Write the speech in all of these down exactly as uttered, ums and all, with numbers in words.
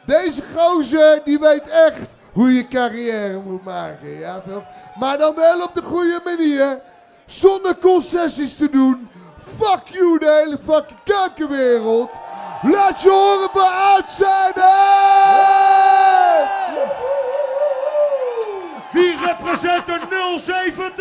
Deze gozer, die weet echt hoe je carrière moet maken, ja toch? Maar dan wel op de goede manier, zonder concessies te doen. Fuck you, de hele fucking kankerwereld. Laat je horen voor Outsider! Wie represent de nul zeventig?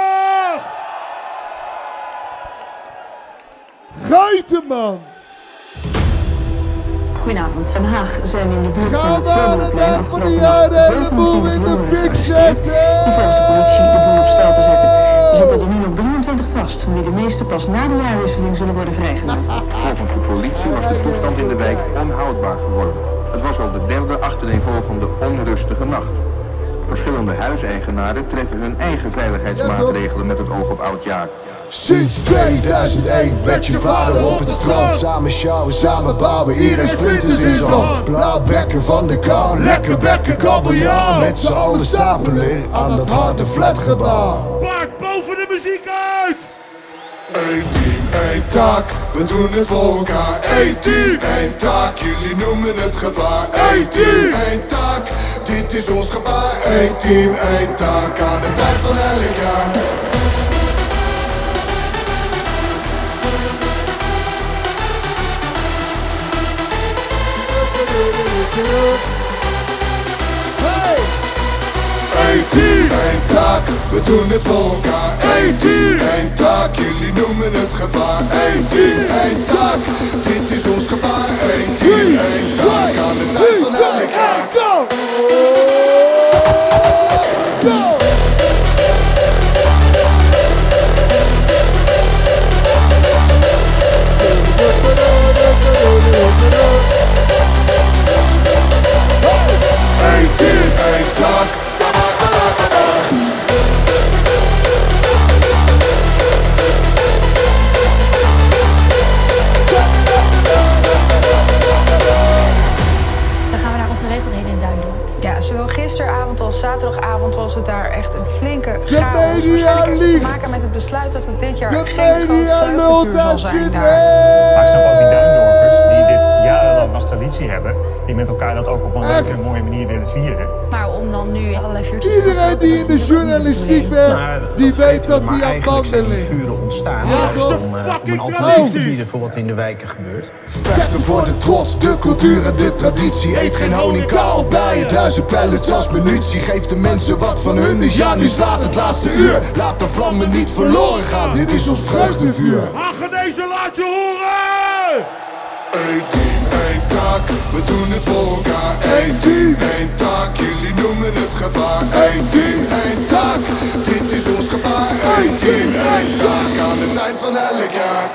Geitenman! Goedenavond, Den Haag zijn in de buurt van Gaan het we aan de dag van de jaar de hele boel in de fik zetten! En volgens de politie de boel op stel te zetten. Er zitten er nu nog drieëntwintig vast, van wie de meeste pas na de jaarwisseling zullen worden vrijgelaten. Volgens de politie was de toestand in de wijk onhoudbaar geworden. Het was al de derde achtereenvolgende onrustige nacht. Verschillende huiseigenaren treffen hun eigen veiligheidsmaatregelen met het oog op oudjaar. Sinds tweeduizend één met je vader op het strand. Samen sjouwen, samen bouwen, iedereen splinters in zijn hand. Blauwbekken van de kou, lekker bekken kabeljauw. Met z'n allen stapelen aan dat harte flatgebouw. Paard boven de muziek uit! Eén team, één taak, we doen het voor elkaar. Eén team, één taak, jullie noemen het gevaar. Eén team, één taak, dit is ons gebaar. Eén team, één taak, aan het eind van elk jaar. Hey! Eén team, één taak, we doen het voor elkaar. Eén team, één taak, jullie noemen het gevaar. Eén team, één taak, dit is ons gevaar. Eén team, één taak, aan het eind van elk jaar. Go! Go! Eén team, één taak. Dan gaan we naar ongeregeldheden in Duindorp. Ja, zowel gisteravond als zaterdagavond was het daar echt een flinke De chaos. media Waarschijnlijk heeft het te liegt. maken met het besluit dat het dit jaar De geen groot media lult vreugdevuur zal uit zijn z'n daar. Maar ik snap ook die Duindorpers die dit jarenlang als traditie hebben, die met elkaar dat ook op een leuke en mooie manier willen vieren. Maar om dan nu allerlei vuurtjes te gaan Iedereen stoken, die dat in is de natuurlijk ook niet de journalistiek bedoeling. werkt, die weet wat die aan banden ligt. vuren ontstaan. Ja, Juist toch? om, uh, om Fucking een alternatief te traditie. bieden voor wat in de wijken gebeurt. Vechten voor de trots, de cultuur en de traditie. Eet geen honinkaal bij je. Duizend pellets als munitie. Geef de mensen wat van hun is. Ja, nu slaat het laatste uur. Laat de vlammen niet verloren gaan. Dit is ons vreugdevuur. Hagenezen, laat je horen! Eén team, één taak, we doen het voor elkaar. Eén team, één taak, jullie noemen het gevaar. Eén team, één taak, dit is ons gevaar. Eén team, één taak, aan het eind van elk jaar.